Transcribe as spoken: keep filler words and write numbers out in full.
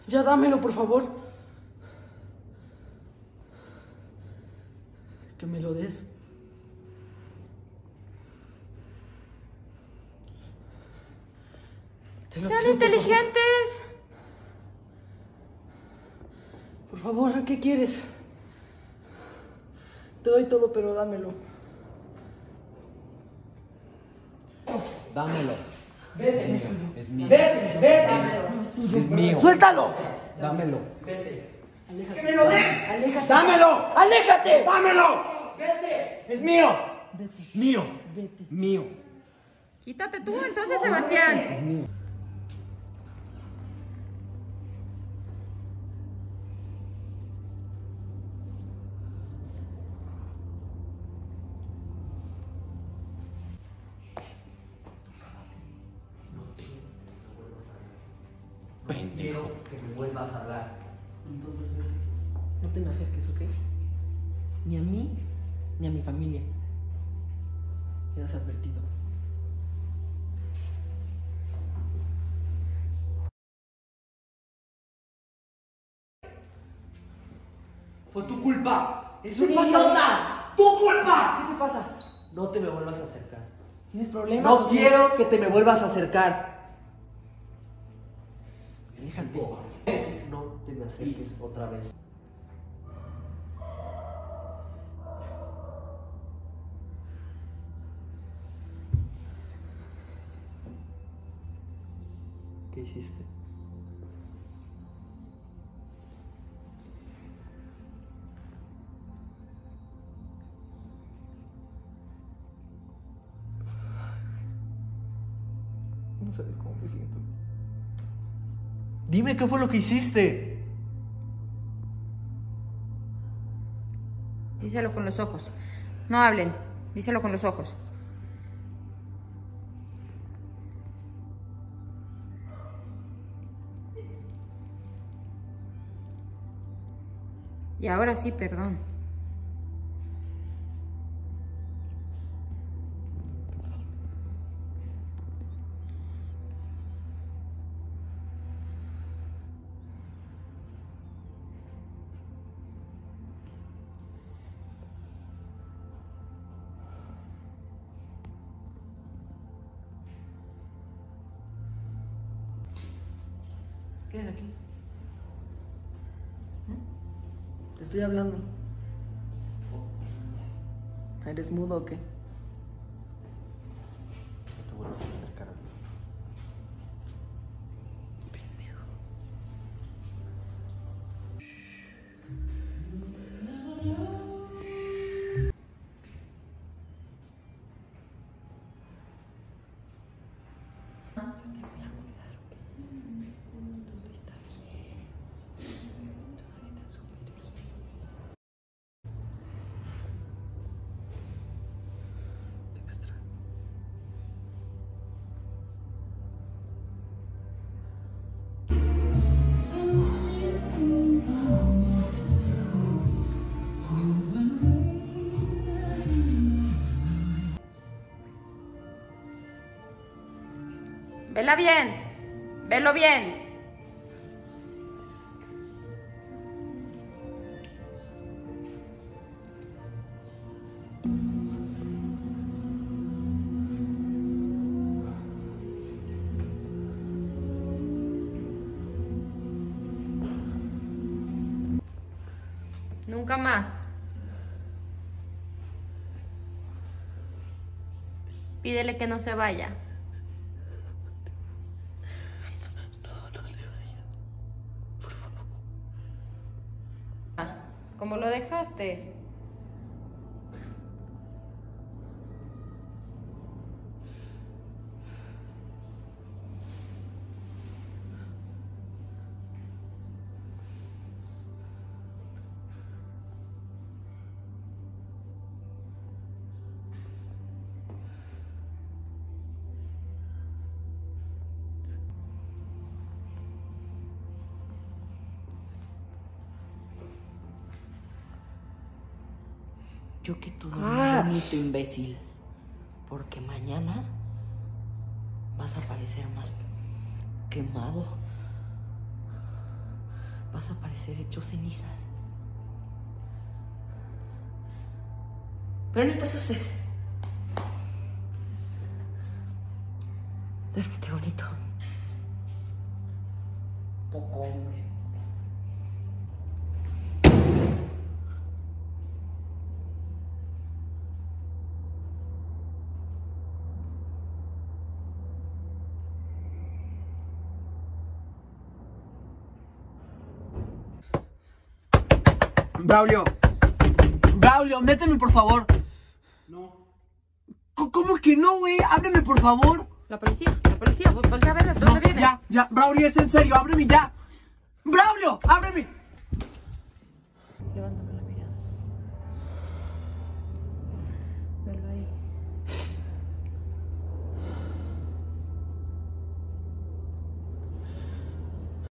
Ya dámelo, por favor. Que me lo des. Te lo ¡Sean pido, inteligentes! Por favor. Por favor, ¿qué quieres? Te doy todo, pero dámelo. Dámelo. Vete. Es mío. Es mío. Vete, vete. No es tuyo. Es mío. ¡Suéltalo! Dámelo. Vete. Aléjate. ¡Que me lo des! ¡Aléjate! ¡Dámelo! ¡Aléjate! ¡Dámelo! ¡Vete! ¡Es mío! Vete. Mío. Vete. Mío. Quítate tú entonces, Sebastián. Es mío. Pendejo. Que me vuelvas a hablar. Entonces, vete. No te me acerques, ¿ok? Ni a mí, ni a mi familia. Quedas advertido. Fue tu culpa. Es ¿Qué un pasa? idiota. ¡Tu culpa! ¿Qué te pasa? No te me vuelvas a acercar. ¿Tienes problemas? No o qué? quiero que te me vuelvas a acercar. Aléjate. No te me acerques otra vez. ¿Qué hiciste? No sabes cómo me siento. Dime qué fue lo que hiciste. Díselo con los ojos. No hablen. Díselo con los ojos. Y ahora sí, perdón. ¿Qué es aquí? ¿Mm? Te estoy hablando. ¿Eres mudo o qué? No te vuelvas a acercar a mí. Pendejo. Te extraño. Vela bien. Velo bien. Nunca más. Pídele que no se vaya. No, no te vayas. Por favor. Ah, ¿cómo lo dejaste? Yo que todo Ah. un bonito imbécil. Porque mañana vas a parecer más quemado vas a aparecer hecho cenizas. Pero no te asustes. Duérmete bonito. Poco hombre. Braulio. Braulio, méteme por favor. No. ¿Cómo que no, güey? Ábreme por favor. La policía, la policía, voltea a ver de dónde No, viene. ya, ya, Braulio, es en serio, ábreme ya. Braulio, ábreme. Levántame.